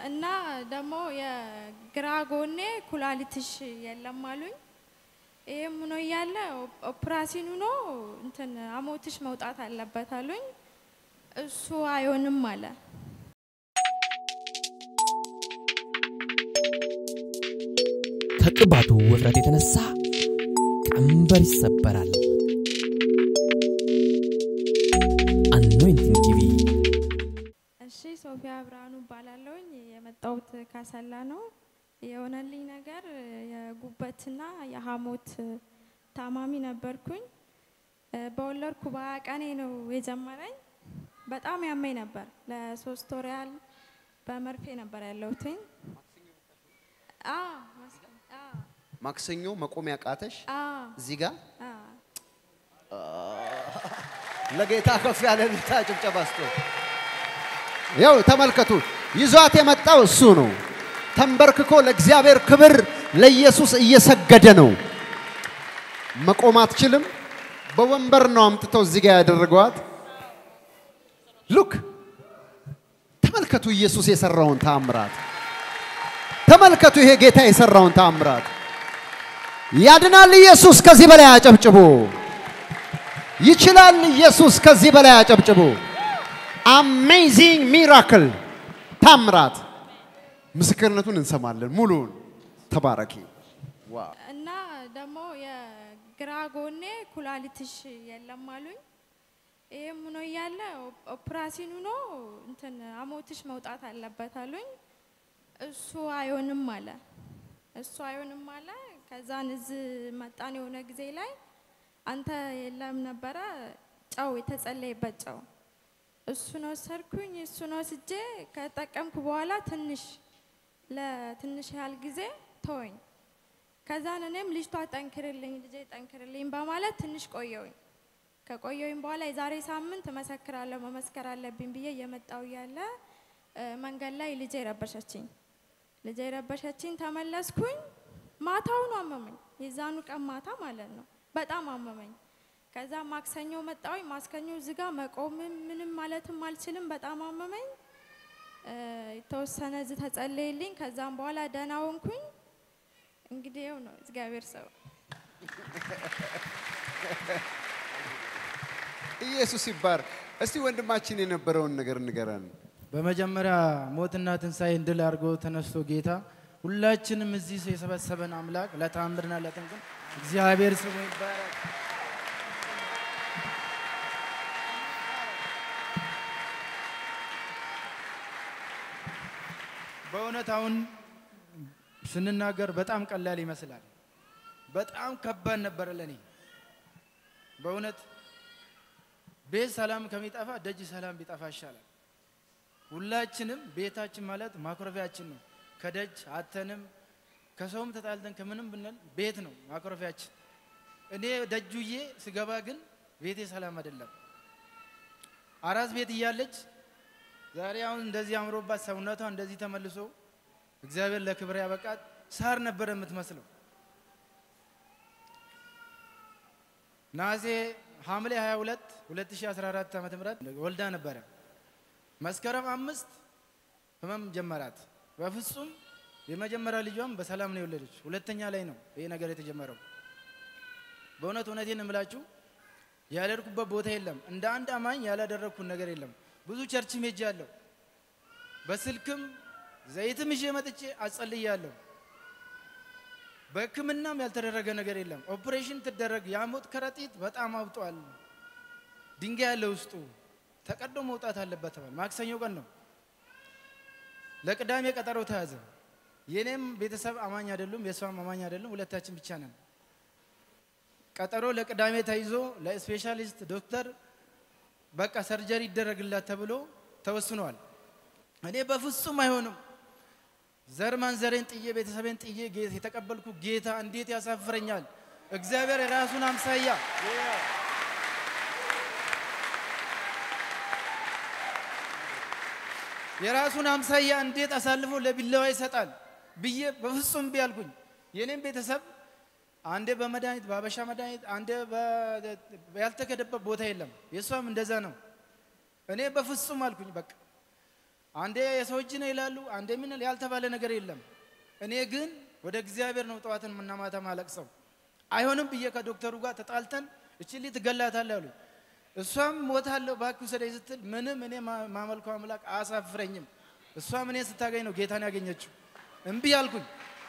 እና ደግሞ የግራ ጎኔ ኩላሊትሽ የለም አሉኝ ይሄም ነው ያለ ኦፕራሲኑ ነው እንትን አሞትሽ መውጣት አለበት አሉኝ እሱ አይሆንም አለ ከቅባቱ ውፍረት የተነሳ ቀንበር ይሰበራል anointing tv እሺ ሶፊያ ብርሃኑ ባላለውኝ የመጣውት ካሰላ ነው የሆነልኝ ነገር የጉበትና የሐሞት ታማሚ ነበርኩኝ በወለድኩ በቀኔ ነው የጀመረኝ በጣም ያመኝ ነበር ለ3 ወር ያህል በመርፌ ነበር ያለውትኝ ማክሰኞ መቆሚያ ቃተሽ እዚህ ጋር ለጌታ ከፍ ያለ ልታ ጭብጨባስቶ ያው ተመልከቱ ይዟት የመጣው እሱ ነው ተንበርክኮ ለእግዚአብሔር ክብር ለኢየሱስ እየሰገደ ነው መቆም አትችልም በወንበር ነው አምጥተው እዚህ ጋር ያደረጓት ሉክ ተመልከቱ ኢየሱስ የሰራውን ታምራት ተመልከቱ ይሄ ጌታ የሰራውን ታምራት ያድናል ኢየሱስ ከዚህ በላይ አጨብጭቡ ይችላል ኢየሱስ ከዚህ በላይ አጨብጭቡ amazing miracle ታምራት ምስክርነቱን እንሰማለን ሙሉን ተባረኪ ዋው እና ደግሞ የግራ ጎኔ ኩላሊትሽ የለም አሉኝ ይሄም ነው ያለ ኦፕራሲኑ ነው እንትን አሞትሽ መውጣት አለበት አሉኝ እሱ አይሆንም አለ ከዛን እዚህ መጣን የሆነ ጊዜ ላይ አንተ የለም ነበር ጫው የተጸለየበት ጫው እሱ ነው ሰርኩኝ እሱ ነው ስጄ ከተጠቀምኩ በኋላ ለትንሽ ያህል ጊዜ ተወኝ ከዛን እኔም ልጅቷ ጠንክርልኝ በማለት ትንሽ ቆየውኝ ከቆየውኝ በኋላ የዛሬ ሳምንት መመስከር አለብኝ ብዬ የመጣው ያለ መንገድ ላይ ልጄ ረበሸችኝ ተመለስኩኝ ማታው ነው አመመኝ የዛኑ ቀን ማታ ማለት ነው በጣም አመመኝ ከዛ ማክሰኞ መጣውኝ ማስከኞ ዝጋ መቆም ምንም ማለትም አልችልም በጣም አመመኝ የተወሰነ ተጸለይልኝ ከዛም በኋላ ደህና ሆንኩኝ እንግዲህ ነው እግዚአብሔር ሰው ኢየሱስ ይባር እስቲ ወንድማችን የነበረውን ነገር ንገረን በመጀመሪያ ሞትና ትንሳኤ እንድል አድርጎ ተነስቶ ጌታ ሁላችንም እዚህ የሰበሰበን አምላክ ለታምርና ለጥንቅም እግዚአብሔር ስሙ ይባረክ በእውነት አሁን ስንናገር በጣም ቀላል ይመስላል በጣም ከባድ ነበር ለኔ በእውነት ቤት ሰላም ከሚጠፋ ደጅ ሰላም ቢጠፋ ይሻላል ሁላችንም ቤታችን ማለት ማክሮፊያችን ነው ከደጅ አተንም ከሰውም ተጣልተን ከምንም ብንል ቤት ነው ማክሮፊያችን እኔ ደጁዬ ስገባ ግን ቤቴ ሰላም አይደለም አራስ ቤት ይያለች ዛሬ አሁን እንደዚህ አምሮባት ሰውነቷ እንደዚህ ተመልሶ እግዚአብሔር ለክብር ያበቃት ሳር ነበር የምትመስለው ናዜ ሐምሌ 22 2014 ዓ.ም ወልዳ ነበር መስከረም 5 ህመም ጀመራት በፍጹም የመጀመሪያ ልጇም በሰላም ነው የወለደች ሁለተኛ ላይ ነው ይሄ ነገር የተጀመረው በእውነት እውነቴን እምላችሁ ያለርኩበት ቦታ የለም እንደ አንድ አማኝ ያላደረኩት ነገር የለም ብዙ ቸርች ሄጃለሁ በስልክም ዘይትም ይዤ መጥቼ አጸልያለሁ በህክምናም ያልተደረገ ነገር የለም ኦፕሬሽን ተደረገ ያሞት ከረጢት በጣም አውጧል ድንጋይ ያለው ውስጡ ተቀዶ መውጣት አለበት ተባለ ማክሰኞ ቀን ነው ለቅዳሜ ቀጠሮ ተያዘ የኔም ቤተሰብ አማኝ አይደሉም የሷም አማኝ አይደሉም ሁለታችን ብቻ ነን ቀጠሮ ለቅዳሜ ተይዞ ለስፔሻሊስት ዶክተር በቃ ሰርጀሪ ይደረግላት ተብሎ ተወስኗል እኔ በፍጹም አይሆንም ዘርማን ዘሬን ጥዬ ቤተሰቤን ጥዬ የተቀበልኩ ጌታ እንዴት ያሳፍረኛል እግዚአብሔር የራሱን አምሳያ የራሱን አምሳያ እንዴት አሳልፎ ለቢላዋ ይሰጣል ብዬ በፍጹም ቢያልኩኝ የኔም ቤተሰብ አንዴ በመድኃኒት ባበሻ መድኃኒት አንዴ ያልተከደበ ቦታ የለም የሷም እንደዛ ነው እኔ በፍጹም አልኩኝ በቃ አንዴ የሰው እጅ ነው ይላሉ አንዴ ምን ያልተባለ ነገር የለም እኔ ግን ወደ እግዚአብሔር ነው ጠዋትን እና ማታ ማለቅሰው አይሆንም ብዬ ከዶክተሩ ጋር ተጣልተን እቺ ልጅ ትገላታለህ አሉ እሷም ሞታለሁ ባክው ሰደይ ስትል ምንም እኔ ማመልከው አምላክ አሳፍረኝም እሷም እኔ ስታገኝ ነው ጌታን ያገኘችው እንቢ አልኩኝ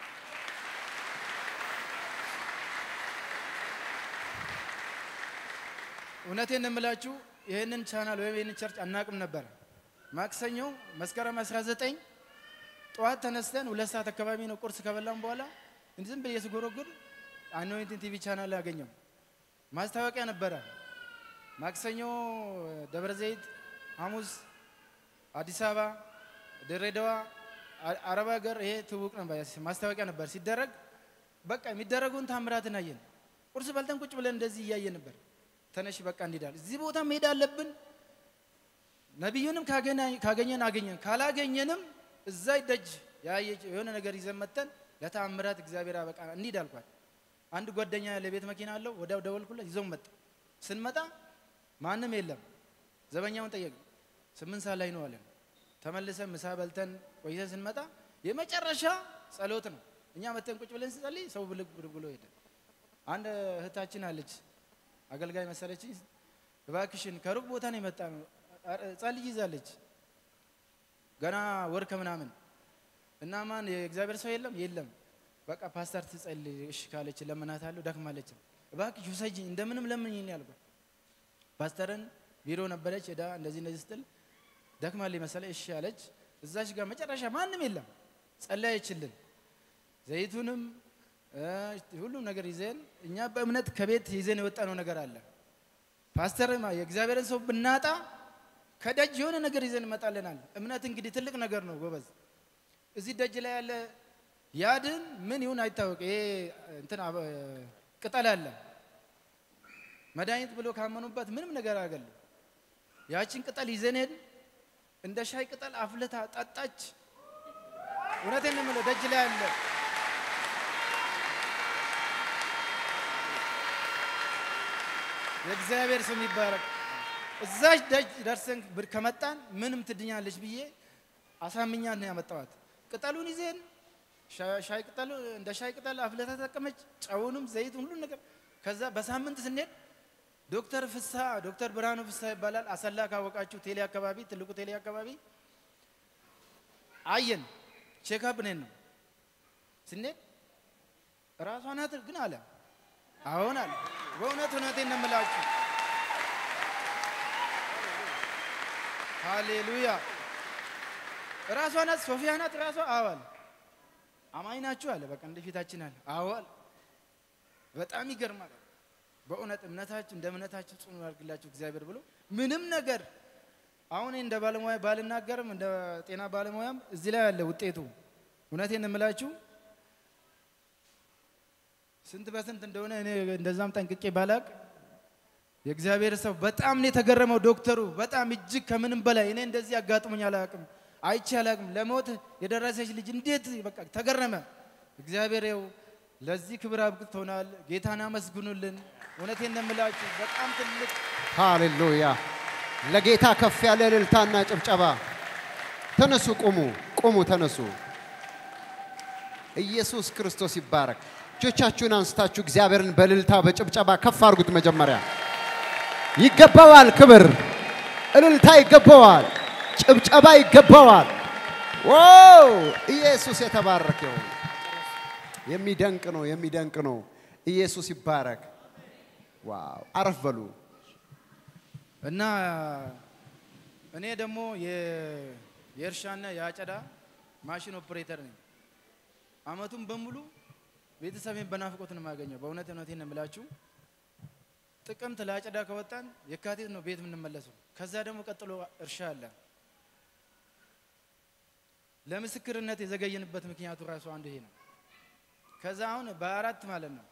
እውነቴን እንምላችሁ ይሄንን ቻናል ወይ ይሄንን ቸርች አናቅም ነበር ማክሰኞ መስከረም 19 ጧት ተነስተን 2 ሰዓት አካባቢ ነው ቁርስ ከበላን በኋላ እንዝም በየስጎረጉር አኖይንቲንግ ቲቪ ቻናል ያገኘው ማስታወቂያ ነበር ማክሰኞ ደብረ ዘይት ሐሙስ አዲስ አበባ ድሬዳዋ አረብ ሀገር ይሄ ትውቅ ነበር ማስታወቂያ ነበር ሲደረግ በቃ የሚደረጉን ታምራትን አየን ቁርስ በልተን ቁጭ ብለን እንደዚህ ያያየን ነበር ተነሽ በቃ እንዲዳል እዚህ ቦታ መሄድ አለብን ነብዩንም ካገኘን አገኘን ካላገኘንም እዛ ይደጅ የሆነ ነገር ይዘመተን ለታምራት እግዚአብሔር አበቃ እንዲዳልኳት አንድ ጓደኛ ለቤት መኪና አለው ወዳው ደወልኩለት ይዞም መጣ ስንመጣ ማንም የለም ዘበኛውን ጠየቅ 8 ሰዓት ላይ ነው አለን ተመልሰን ምሳ በልተን ቆይተን ስንመጣ የመጨረሻ ጸሎት ነው እኛ መተን ቁጭ ብለን ስንጸልይ ሰው ብሎ ሄደ አንድ እህታችን አለች አገልጋይ መሰለች እባክሽን ከሩቅ ቦታ ነው የመጣ ነው ጸልይ ይዛለች ገና ወር ከምናምን እና ማን የእግዚአብሔር ሰው የለም በቃ ፓስተር ትጸልይ እሺ ካለች ለምናታለሁ ደክማለች እባክሽ ውሰጂ እንደምንም ለምኝኝ ያልኩት ፓስተርን ቢሮ ነበረች ሄዳ እንደዚህ ስትል ደክማለች መሰለኝ እሺ አለች እዛች ጋር መጨረሻ ማንም የለም ጸለየችልን ዘይቱንም ሁሉም ነገር ይዘን እኛ በእምነት ከቤት ይዘን የወጣነው ነገር አለ ፓስተር የእግዚአብሔርን ሰው ብናጣ ከደጅ የሆነ ነገር ይዘን መጣለናል እምነት እንግዲህ ትልቅ ነገር ነው ጎበዝ እዚህ ደጅ ላይ ያለ ያድን ምን ይሁን አይታወቅ ይሄ እንትና ቅጠል አለ መድኃኒት ብሎ ካመኑበት ምንም ነገር አገለ ያቺን ቅጠል ይዘን እንደ ሻይ ቅጠል አፍለታ ጠጣች እውነቴን ነው የምለው ደጅ ላይ ያለ የእግዚአብሔር ስም ይባረክ እዛች ደጅ ደርሰን ከመጣን ምንም ትድኛለች ብዬ አሳምኛት ነው ያመጣዋት ቅጠሉን ይዘን ሻይ ቅጠሉ እንደ ሻይ ቅጠል አፍለታ ተቀመጭ ጫውንም ዘይቱን ሁሉ ነገር ከዛ በሳምንት ስንሄድ ዶክተር ብርሃኑ ፍሳ ይባላል አሰላ ካወቃችሁ ቴሌ አካባቢ ትልቁ ቴሌ አካባቢ አየን ቼክአፕ ነን ነው ስንሄድ ራሷ ናት ግን አለ አሁን አለ በእውነት እውነቴን ነው የምላችሁ ሃሌሉያ ራሷ ናት ሶፊያ ናት ራሷ አዋል አማይናችሁ አለ በቃ እንደፊታችን አለ አዋል በጣም ይገርማል በእውነት እምነታችሁ እንደ እምነታችሁ ጽኑ ያርግላችሁ እግዚአብሔር ብሎ ምንም ነገር አሁን እንደ ባለሙያ ባልናገርም እንደ ጤና ባለሙያም እዚህ ላይ ያለ ውጤቱ እውነቴን ነው የምላችሁ ስንት በስንት እንደሆነ እኔ እንደዛም ጠንቅቄ ባላቅ የእግዚአብሔር ሰው በጣም ነው የተገረመው ዶክተሩ በጣም እጅግ ከምንም በላይ እኔ እንደዚህ አጋጥሞኝ አላቅም አይቼ አላቅም ለሞት የደረሰች ልጅ እንዴት በቃ ተገረመ እግዚአብሔር ይው ለዚህ ክብር አብቅቶናል ጌታና መስግኑልን እውነቴን ነው የምላችሁ በጣም ትልቅ ሃሌሉያ ለጌታ ከፍ ያለ እልልታና ጭብጨባ ተነሱ ቁሙ ተነሱ ኢየሱስ ክርስቶስ ይባረክ እጆቻችሁን አንስታችሁ እግዚአብሔርን በእልልታ በጭብጨባ ከፍ አድርጉት መጀመሪያ ይገባዋል ክብር እልልታ ይገባዋል ጭብጨባ ይገባዋል ዋው ኢየሱስ የተባረከ ይሁን የሚደንቅ ነው ኢየሱስ ይባረክ ዋው አረፍ በሉ እና እኔ ደግሞ የእርሻና የአጨዳ ማሽን ኦፕሬተር ነኝ አመቱን በሙሉ ቤተሰቤን በናፍቆት ነው የማገኘው በእውነት ነው የምላችሁ ጥቅምት ለአጨዳ ከወጣን የካቲት ነው ቤት የምንመለሰው ከዛ ደግሞ ቀጥሎ እርሻ አለ ለምስክርነት የዘገየንበት ምክንያቱ ራሱ አንዱ ይሄ ነው ከዛ አሁን በአራት ማለት ነው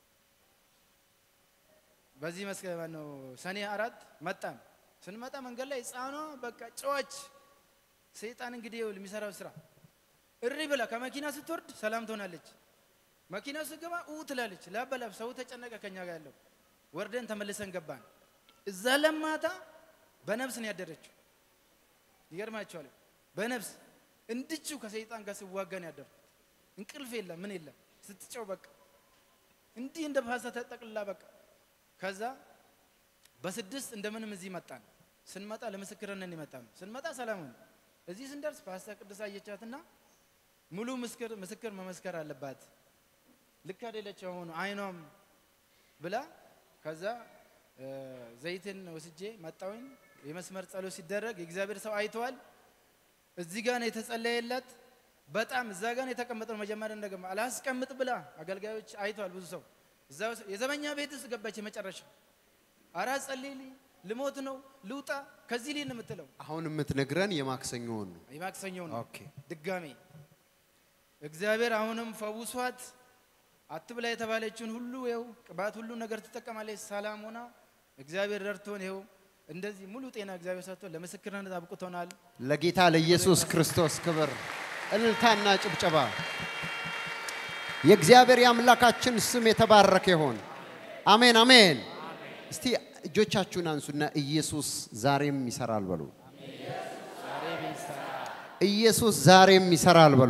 በዚህ መስከረም ነው ሰኔ 4 መጣን ስንመጣ መንገድ ላይ ጻኗ በቃ ጨዋች ሰይጣን እንግዲህ የሚሰራው ስራ እሪ ብላ ከመኪና ስትወርድ ሰላም ትሆናለች መኪና ስትገባ ትላለች ላበላብ ሰው ተጨነቀ ከኛ ጋር ያለው ወርደን ተመልሰን ገባን እዛ ለማታ በነፍስ ነው ያደረችው ይገርማችኋል በነፍስ እንድቹ ከሰይጣን ጋር ሲዋጋን ያደርኩት እንቅልፍ የለም ምን የለም ስትጨው በቃ እንዲህ እንደ ፓስታ ተጠቅልላ በቃ ከዛ በስድስት እንደምንም እዚህ መጣን ስንመጣ ለምስክርነት እንመጣን ስንመጣ ሰላም ነው እዚህ ስንደርስ ፓስታ ቅዱስ አየቻትና ሙሉ ምስክር መመስከር አለባት ልክ አይደለችው ሆኖ አይኗም ብላ ከዛ ዘይትን ወስጄ መጣውኝ የመስመር ጸሎት ሲደረግ የእግዚአብሔር ሰው አይቷል እዚህ ጋር ነው የተጸለየለት በጣም እዛ ጋር ነው የተቀመጠው መጀመሪያ እንደገማ አላስቀምጥ ብላ አገልጋዮች አይቷል ብዙ ሰው እዛው የዘበኛ ቤት ውስጥ ገባች መጨረሻ አራ ጸልይልኝ ልሞት ነው ልውጣ ከዚህ ሊን የምትለው አሁን የምትነግረን የማክሰኞውን ነው የማክሰኞውን ኦኬ ድጋሜ እግዚአብሔር አሁንም ፈውሷት አትብላ የተባለችውን ሁሉ ይው ቅባት ሁሉ ነገር ተጠቀማለች ሰላም ሆና እግዚአብሔር ረድቶን ይው እንደዚህ ሙሉ ጤና እግዚአብሔር ሰጥቶ ለምስክርነት አብቅቶናል ለጌታ ለኢየሱስ ክርስቶስ ክብር እልልታና ጭብጨባ የእግዚአብሔር ያምላካችን ስም የተባረከ ይሁን አሜን አሜን እስቲ እጆቻችሁን አንሱና ኢየሱስ ዛሬም ይሰራል በሉ ኢየሱስ ዛሬም ይሰራል በሉ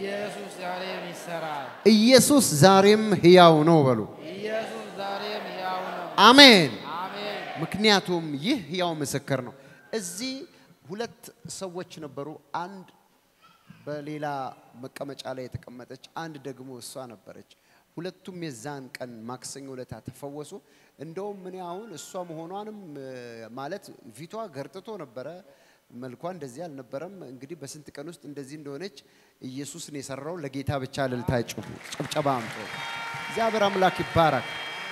ኢየሱስ ዛሬም ሕያው ነው በሉ ኢየሱስ ዛሬም ሕያው ነው አሜን አሜን ምክንያቱም ይህ ሕያው ምስክር ነው እዚህ ሁለት ሰዎች ነበሩ አንድ በሌላ መቀመጫ ላይ የተቀመጠች አንድ ደግሞ እሷ ነበረች ሁለቱም የዛን ቀን ማክሰኞ ለታ ተፈወሱ እንደውም ምን ያውን እሷ መሆኗንም ማለት ፊቷ ገርጥቶ ነበር መልኳ እንደዚህ አልነበረም እንግዲህ በስንት ቀን ውስጥ እንደዚህ እንደሆነች ኢየሱስ ነው የሰራው ለጌታ ብቻ ለልታጭው ጭብጨባ አምጦ እግዚአብሔር አምላክ ይባረክ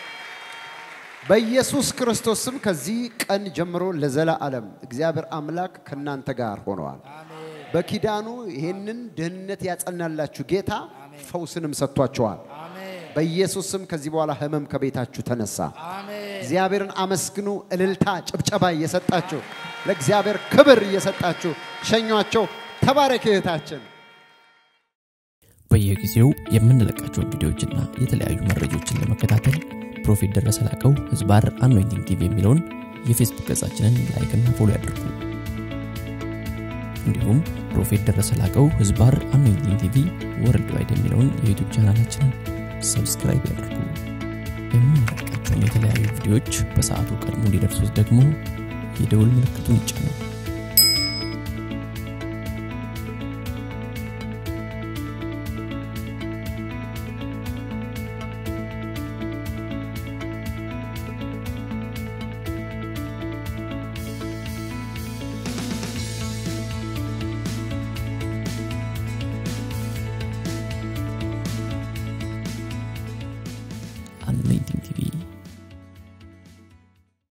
በኢየሱስ ክርስቶስ ስም ከዚህ ቀን ጀምሮ ለዘላለም እግዚአብሔር አምላክ ከናንተ ጋር ሆነዋል በኪዳኑ ይሄንን ደህንነት ያጸናላችሁ ጌታ ፈውስንም ሰጥቷቸዋል በኢየሱስ ስም ከዚህ በኋላ ህመም ከቤታችሁ ተነሳ እግዚአብሔርን አመስግኑ እልልታ ጭብጨባ እየሰጣችሁ ለእግዚአብሔር ክብር እየሰጣችሁ ሸኛቸው ተባረክ እህታችን በየጊዜው የምንለቃቸው ቪዲዮዎችና የተለያዩ መረጃዎችን ለመከታተል ፕሮፌት ደረሰ ላቀው ህዝባር አኖይንቲንግ ቲቪ የሚለውን የፌስቡክ ገጻችንን ላይክ እና ፎሎ ያድርጉ እንዲሁም ፕሮፌት ደረሰ ላቀው ህዝባር አኖይንቲንግ ቲቪ ወርልድ ዋይድ የሚለውን የዩቲዩብ ቻናላችንን ሰብስክራይብ ያድርጉ የምንለቃቸውን የተለያዩ ቪዲዮዎች በሰዓቱ ቀድሞ እንዲደርሱት ደግሞ የደውል ምልክቱን ይጫኑ Anointing TV